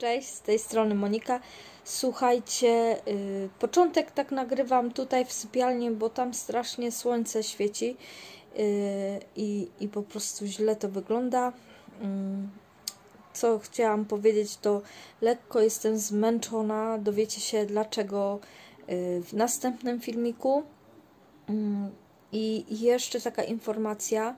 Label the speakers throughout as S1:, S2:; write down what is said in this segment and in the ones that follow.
S1: Cześć, z tej strony Monika. Słuchajcie, początek tak nagrywam tutaj w sypialni, bo tam strasznie słońce świeci i po prostu źle to wygląda. Co chciałam powiedzieć, to lekko jestem zmęczona. Dowiecie się dlaczego w następnym filmiku. I jeszcze taka informacja,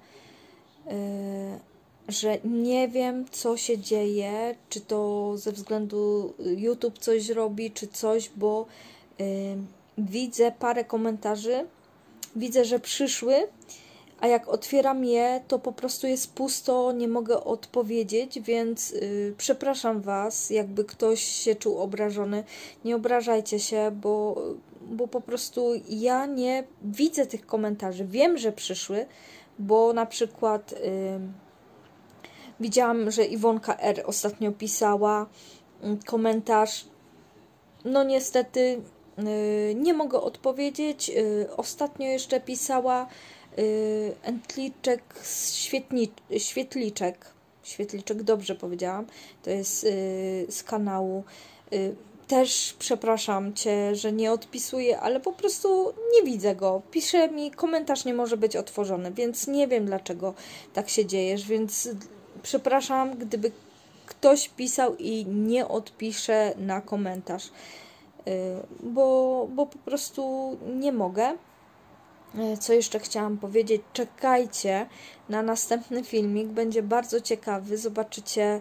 S1: że nie wiem, co się dzieje, czy to ze względu YouTube coś robi, czy coś, bo widzę parę komentarzy, widzę, że przyszły, a jak otwieram je, to po prostu jest pusto, nie mogę odpowiedzieć, więc przepraszam Was, jakby ktoś się czuł obrażony, nie obrażajcie się, bo po prostu ja nie widzę tych komentarzy, wiem, że przyszły, bo na przykład widziałam, że Iwonka R. ostatnio pisała komentarz. No niestety nie mogę odpowiedzieć. Ostatnio jeszcze pisała Entliczek Świetliczek. Świetliczek, dobrze powiedziałam. To jest z kanału. Też przepraszam Cię, że nie odpisuję, ale po prostu nie widzę go. Pisze mi, komentarz nie może być otworzony, więc nie wiem dlaczego tak się dzieje, więc przepraszam, gdyby ktoś pisał i nie odpisze na komentarz, bo po prostu nie mogę. Co jeszcze chciałam powiedzieć? Czekajcie na następny filmik, będzie bardzo ciekawy. Zobaczycie,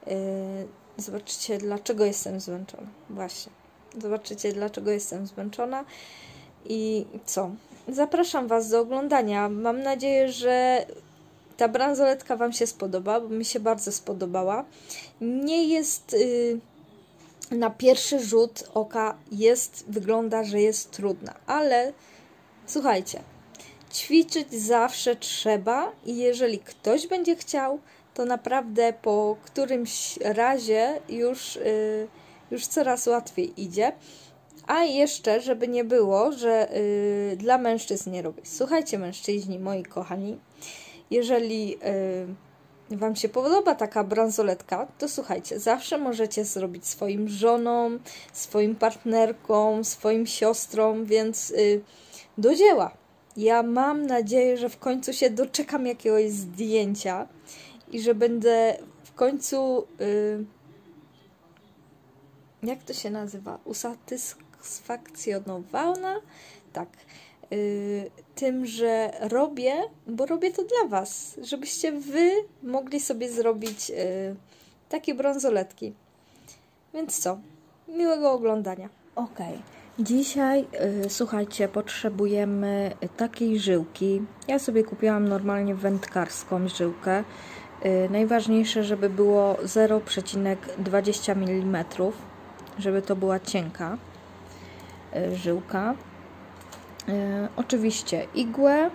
S1: dlaczego jestem zmęczona. Właśnie, zobaczycie, dlaczego jestem zmęczona. I co? Zapraszam Was do oglądania. Mam nadzieję, że ta bransoletka Wam się spodoba, bo mi się bardzo spodobała. Nie jest na pierwszy rzut oka wygląda, że jest trudna, ale słuchajcie, ćwiczyć zawsze trzeba i jeżeli ktoś będzie chciał, to naprawdę po którymś razie już coraz łatwiej idzie. A jeszcze, żeby nie było, że dla mężczyzn nie robię. Słuchajcie, mężczyźni, moi kochani, jeżeli Wam się podoba taka bransoletka, to słuchajcie, zawsze możecie zrobić swoim żonom, swoim partnerkom, swoim siostrom, więc do dzieła. Ja mam nadzieję, że w końcu się doczekam jakiegoś zdjęcia i że będę w końcu, jak to się nazywa, usatysfakcjonowana? Tak. Tym, że robię, bo robię to dla Was, żebyście Wy mogli sobie zrobić takie bransoletki. Więc co? Miłego oglądania. Ok. Dzisiaj, słuchajcie, potrzebujemy takiej żyłki. Ja sobie kupiłam normalnie wędkarską żyłkę. Najważniejsze, żeby było 0,20 mm, żeby to była cienka żyłka. Oczywiście igłę.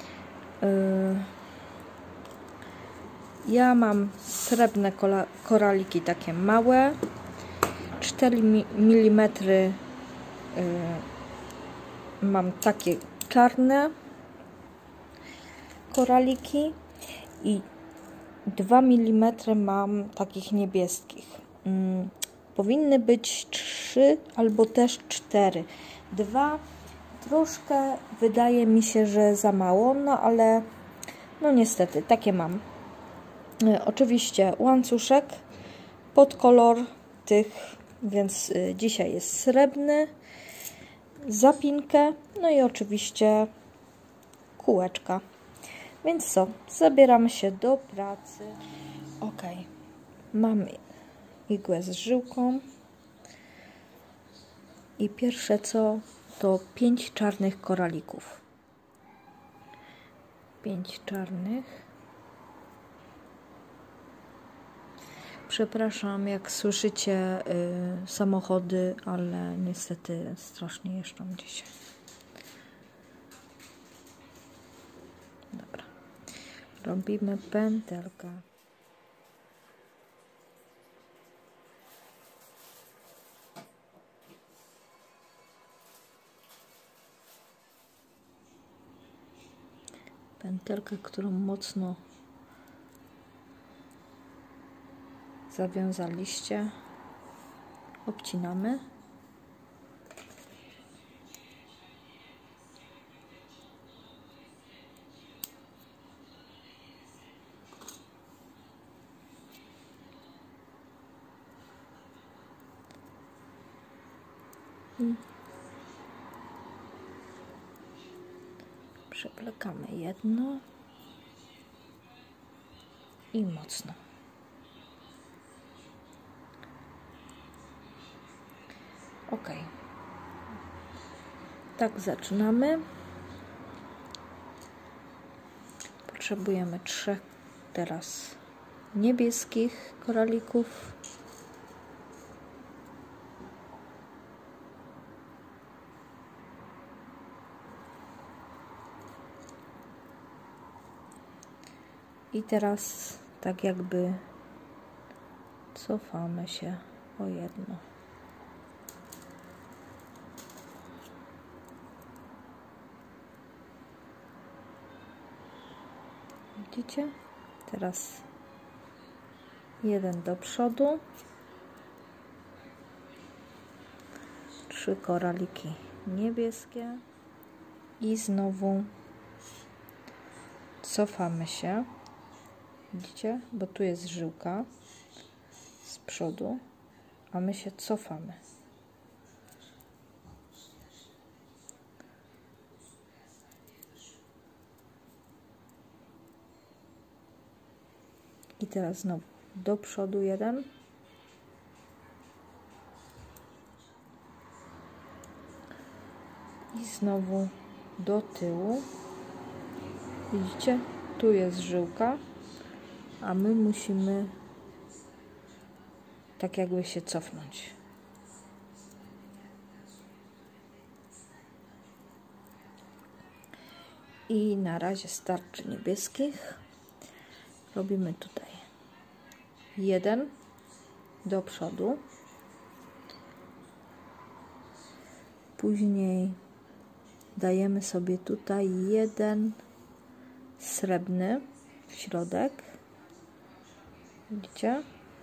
S1: Ja mam srebrne koraliki takie małe. 4 mm mam takie czarne koraliki i 2 mm mam takich niebieskich. Powinny być 3 albo też 4. 2 troszkę wydaje mi się, że za mało, no ale no niestety, takie mam. Oczywiście łańcuszek pod kolor tych, więc dzisiaj jest srebrny, zapinkę, no i oczywiście kółeczka. Więc co, zabieramy się do pracy. Ok, mamy igłę z żyłką i pierwsze co, to 5 czarnych koralików. 5 czarnych. Przepraszam, jak słyszycie samochody, ale niestety strasznie jeżdżą dzisiaj. Dobra. Robimy pętelkę. Pętelkę, którą mocno zawiązaliście. obcinamy. Przepлекamy jedno i mocno. Ok. Tak zaczynamy. Potrzebujemy 3 teraz niebieskich koralików. I teraz tak jakby cofamy się o jedno. Widzicie? Teraz jeden do przodu. 3 koraliki niebieskie. I znowu cofamy się. Widzicie? Bo tu jest żyłka z przodu, a my się cofamy. I teraz znowu do przodu jeden. I znowu do tyłu. Widzicie? Tu jest żyłka, a my musimy tak jakby się cofnąć. I na razie starczy niebieskich. Robimy tutaj jeden do przodu. Później dajemy sobie tutaj jeden srebrny w środek. Widzicie?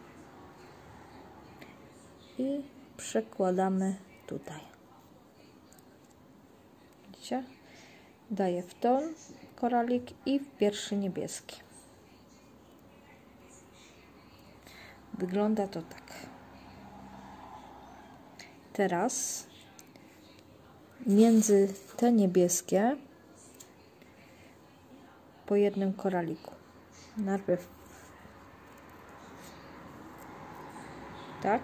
S1: I przekładamy tutaj. Widzicie? Daję w ton koralik i w pierwszy niebieski. Wygląda to tak. Teraz między te niebieskie po jednym koraliku. Najpierw tak.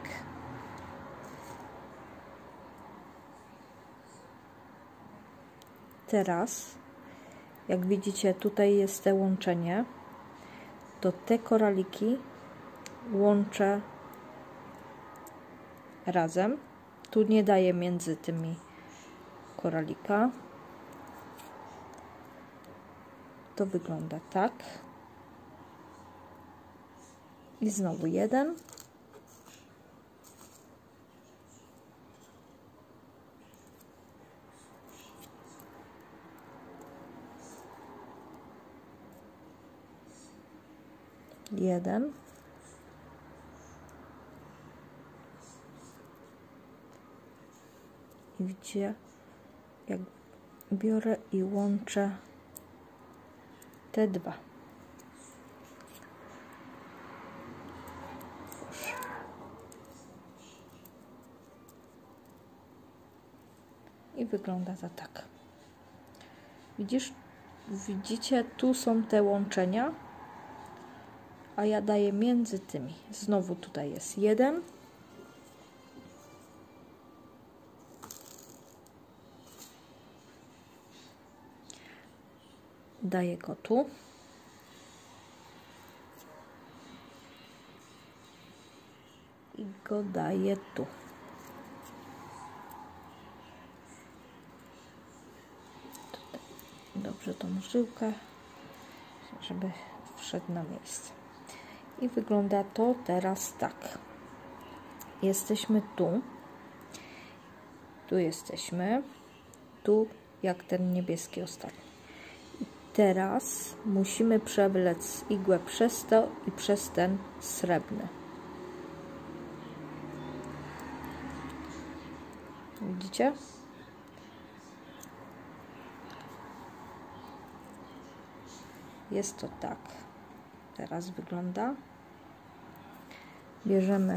S1: Teraz, jak widzicie, tutaj jest to łączenie, to te koraliki łączę razem. Tu nie daję między tymi koralika. To wygląda tak. I znowu jeden. Jeden. I widzicie, jak biorę i łączę te dwa. I wygląda to tak. Widzicie, tu są te łączenia, a ja daję między tymi. Znowu tutaj jest jeden. Daję go tu. I go daję tu. Tutaj. Dobrze tą żyłkę, żeby wszedł na miejsce. I wygląda to teraz tak. Jesteśmy tu. Tu jesteśmy. Tu jak ten niebieski ostatni. I teraz musimy przewlec igłę przez to i przez ten srebrny. Widzicie? Jest to tak. Teraz wygląda. Bierzemy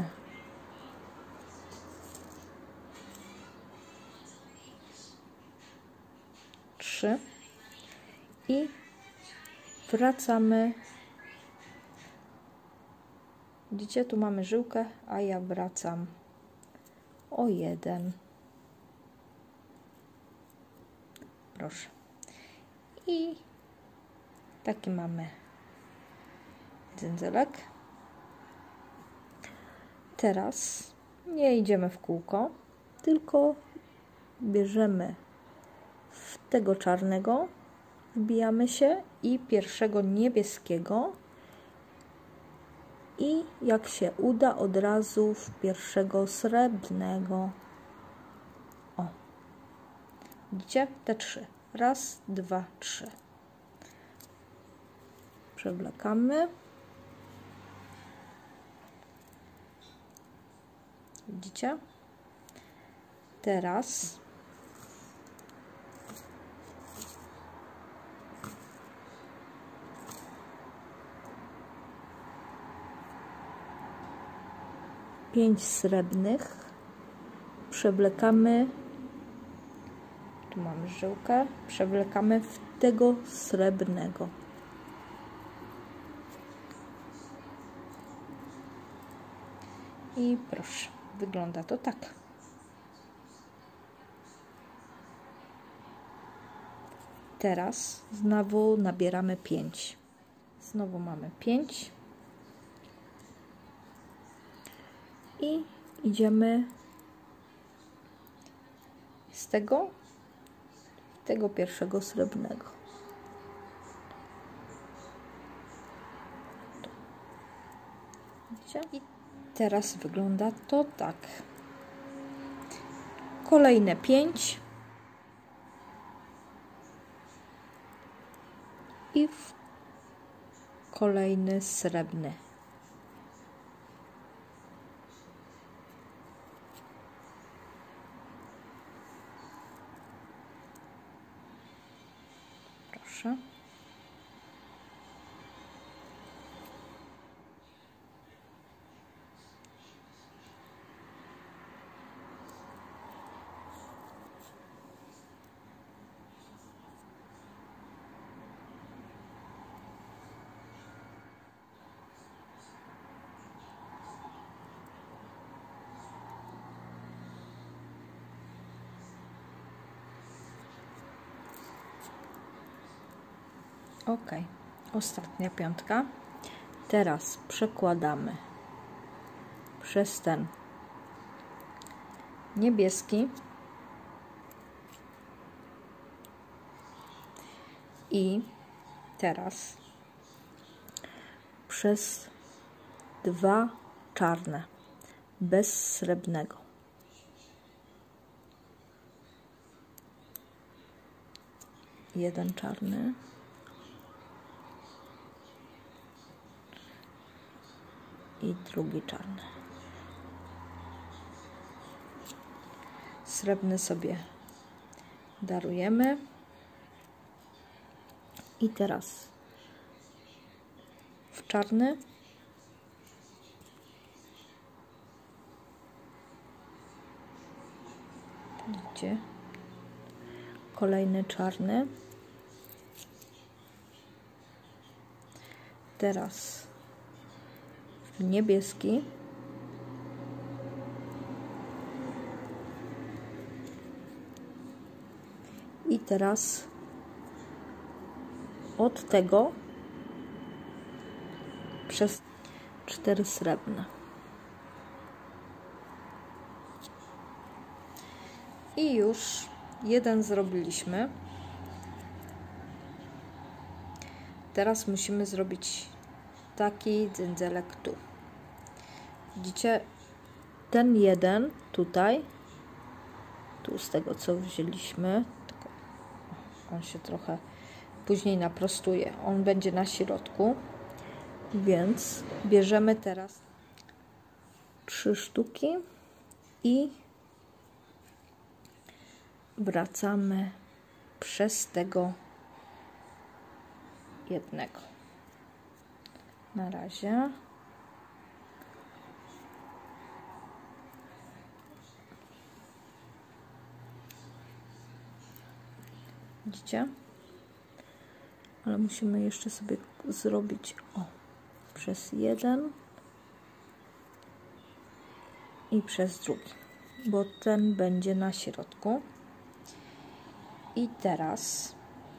S1: trzy i wracamy. Widzicie, tu mamy żyłkę, a ja wracam o 1. Proszę. I taki mamy dzędzelek. Teraz nie idziemy w kółko, tylko bierzemy w tego czarnego, wbijamy się i pierwszego niebieskiego i jak się uda od razu w pierwszego srebrnego. O, widzicie? Te 3. Raz, 2, 3. Przewlekamy. Widzicie? Teraz pięć srebrnych przewlekamy. Tu mamy żyłkę. Przewlekamy w tego srebrnego. I proszę, wygląda to tak. Teraz znowu nabieramy 5. Znowu mamy 5. I idziemy z tego pierwszego srebrnego. Widzicie? I teraz wygląda to tak. Kolejne 5 i kolejny srebrny. Proszę. Ok, ostatnia 5. Teraz przekładamy przez ten niebieski i teraz przez 2 czarne bez srebrnego. Jeden czarny. I drugi czarny. Srebrny sobie darujemy. I teraz w czarny widzicie? Kolejny czarny. Teraz w niebieski. I teraz od tego przez 4 srebrne. I już jeden zrobiliśmy. Teraz musimy zrobić taki dzędzelek tu. Widzicie, ten jeden tutaj, tu z tego co wzięliśmy, tylko on się trochę później naprostuje, on będzie na środku, więc bierzemy teraz 3 sztuki i wracamy przez tego jednego. Na razie. Widzicie? Ale musimy jeszcze sobie zrobić przez jeden i przez drugi, bo ten będzie na środku. I teraz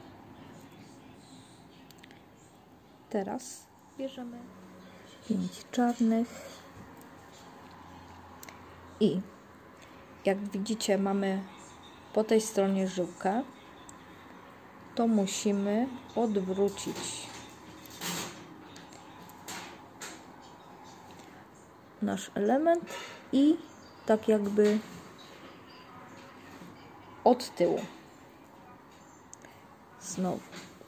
S1: bierzemy 5 czarnych i jak widzicie, mamy po tej stronie żyłkę, to musimy odwrócić nasz element i tak jakby od tyłu znowu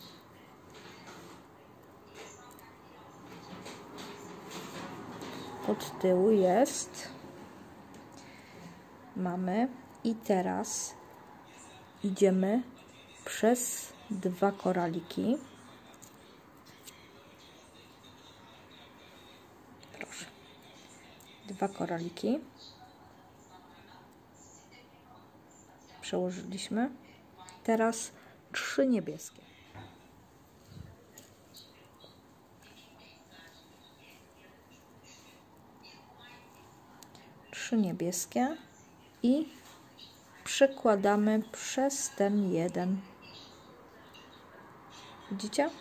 S1: od tyłu jest, mamy i teraz idziemy przez 2 koraliki. Proszę. 2 koraliki. Przełożyliśmy. Teraz 3 niebieskie. Niebieskie i przekładamy przez ten jeden. Widzicie?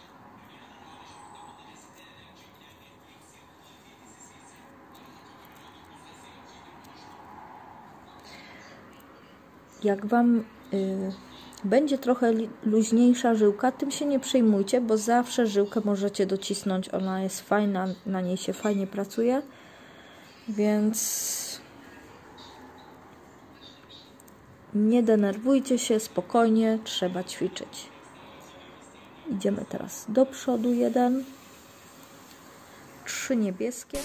S1: Jak Wam będzie trochę luźniejsza żyłka, tym się nie przejmujcie, bo zawsze żyłkę możecie docisnąć. Ona jest fajna, na niej się fajnie pracuje, więc nie denerwujcie się, spokojnie, trzeba ćwiczyć. Idziemy teraz do przodu, 1, 3 niebieskie.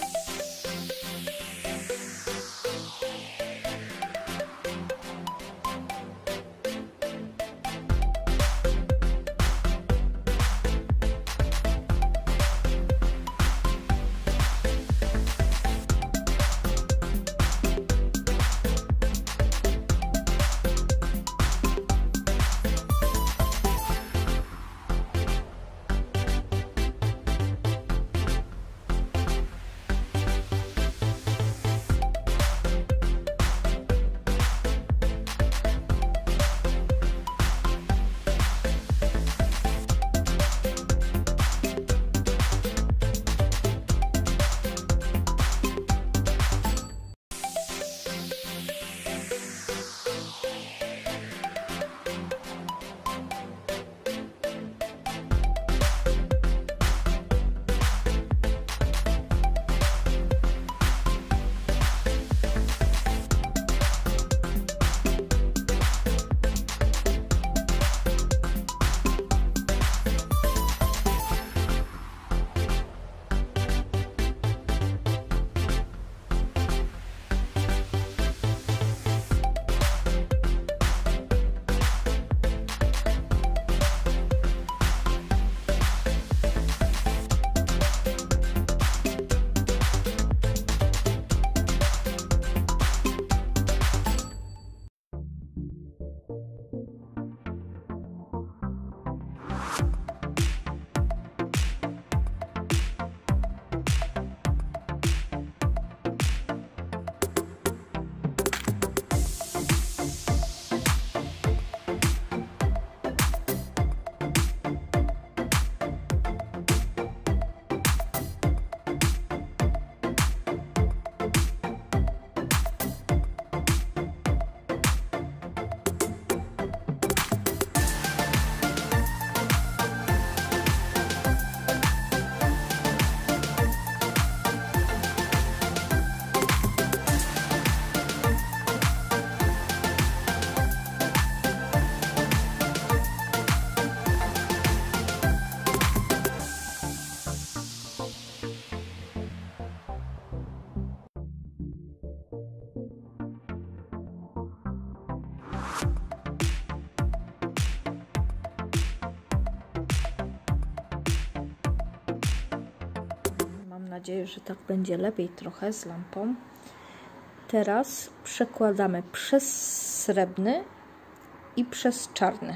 S1: nadzieję, że tak będzie lepiej trochę z lampą. Teraz przekładamy przez srebrny i przez czarny.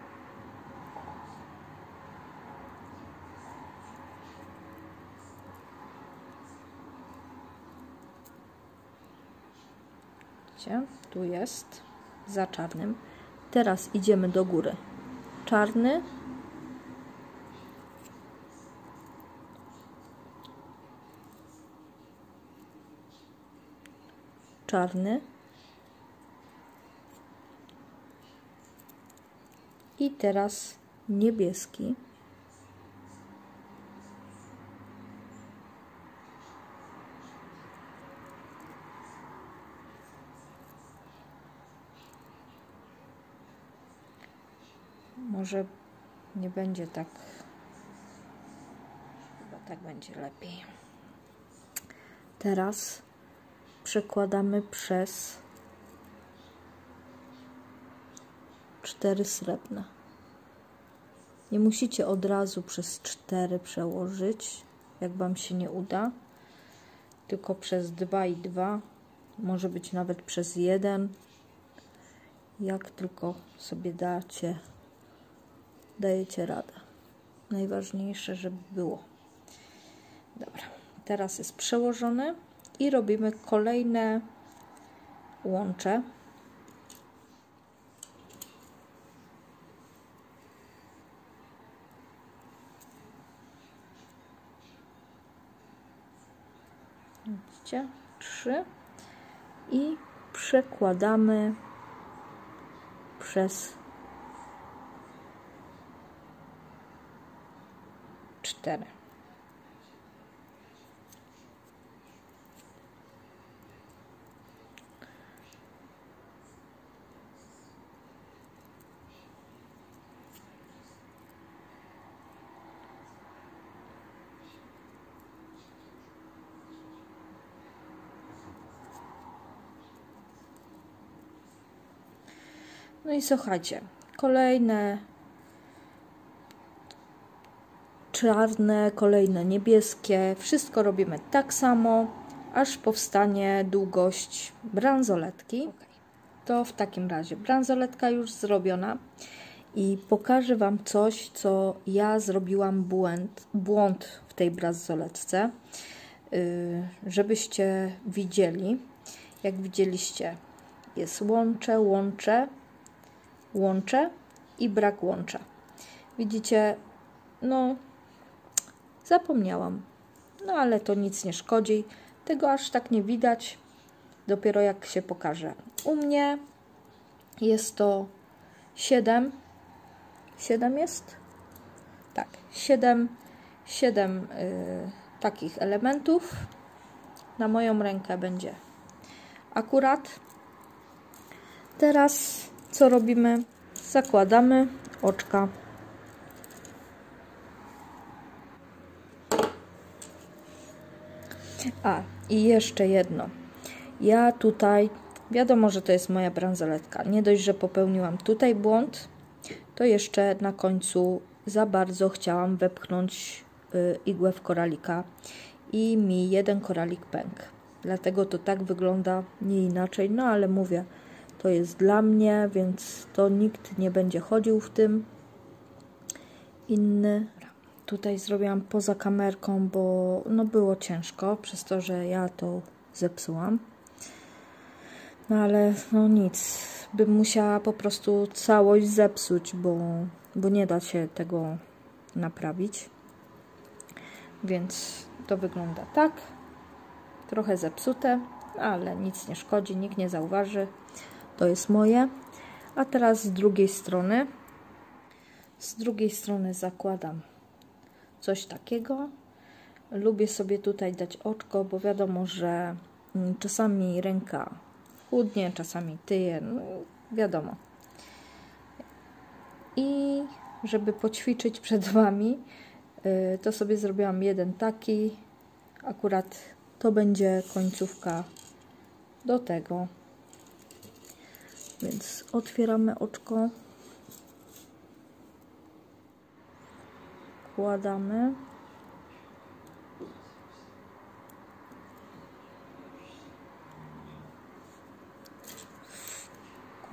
S1: Widzicie? Tu jest za czarnym. Teraz idziemy do góry. Czarny, czarny i teraz niebieski. Może nie będzie tak, chyba tak będzie lepiej. Teraz przekładamy przez 4 srebrne. Nie musicie od razu przez 4 przełożyć, jak Wam się nie uda, tylko przez 2 i 2, może być nawet przez 1, jak tylko sobie dajecie radę. Najważniejsze, żeby było. Dobra, teraz jest przełożony i robimy kolejne łącze. Widzicie? 3 i przekładamy przez 4. No i słuchajcie, kolejne czarne, kolejne niebieskie, wszystko robimy tak samo, aż powstanie długość bransoletki. To w takim razie bransoletka już zrobiona i pokażę Wam coś, co ja zrobiłam błąd w tej bransoletce, żebyście widzieli. Jak widzieliście, jest łącze i brak łącza. Widzicie, no zapomniałam, no ale to nic nie szkodzi, tego aż tak nie widać, dopiero jak się pokaże. U mnie jest to 7 jest? Tak, 7 takich elementów. Na moją rękę będzie akurat. Teraz co robimy? Zakładamy oczka. A, i jeszcze jedno. Ja tutaj, wiadomo, że to jest moja bransoletka. Nie dość, że popełniłam tutaj błąd, to jeszcze na końcu za bardzo chciałam wepchnąć igłę w koralika i mi jeden koralik pękł. Dlatego to tak wygląda, nie inaczej. No ale mówię, to jest dla mnie, więc to nikt nie będzie chodził w tym inny. Tutaj zrobiłam poza kamerką, bo no było ciężko, przez to, że ja to zepsułam. No ale no nic, bym musiała po prostu całość zepsuć, bo nie da się tego naprawić. Więc to wygląda tak. Trochę zepsute, ale nic nie szkodzi, nikt nie zauważy. To jest moje. A teraz z drugiej strony. Z drugiej strony zakładam coś takiego. Lubię sobie tutaj dać oczko, bo wiadomo, że czasami ręka chudnie, czasami tyje, no wiadomo. I żeby poćwiczyć przed Wami, to sobie zrobiłam jeden taki. Akurat to będzie końcówka do tego. Więc otwieramy oczko. Wkładamy.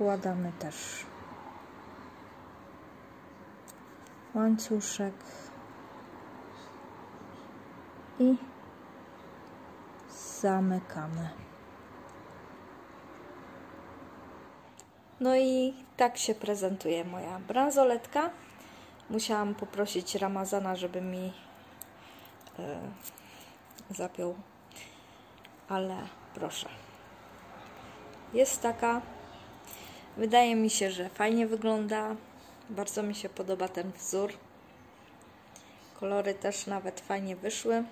S1: nakładamy też łańcuszek i zamykamy. No i tak się prezentuje moja bransoletka. Musiałam poprosić Ramazana, żeby mi zapiął, ale proszę. Jest taka. Wydaje mi się, że fajnie wygląda. Bardzo mi się podoba ten wzór. Kolory też nawet fajnie wyszły.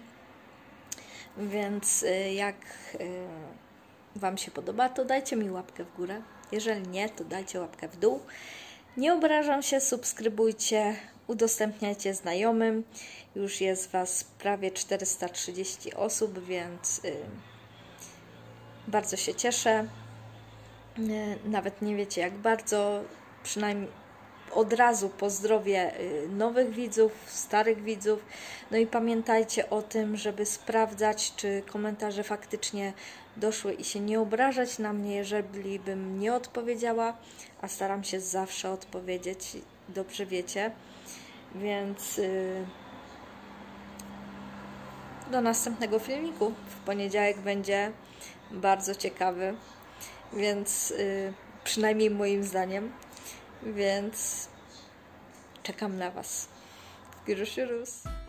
S1: Więc jak Wam się podoba, to dajcie mi łapkę w górę. Jeżeli nie, to dajcie łapkę w dół. Nie obrażam się, subskrybujcie, udostępniajcie znajomym. Już jest Was prawie 430 osób, więc bardzo się cieszę. Nawet nie wiecie jak bardzo, przynajmniej od razu pozdrowię nowych widzów, starych widzów. No i pamiętajcie o tym, żeby sprawdzać, czy komentarze faktycznie doszły i się nie obrażać na mnie, jeżeli bym nie odpowiedziała, a staram się zawsze odpowiedzieć, dobrze wiecie. Więc do następnego filmiku. W poniedziałek będzie bardzo ciekawy, więc przynajmniej moim zdaniem. Więc czekam na Was. Görüşürüz.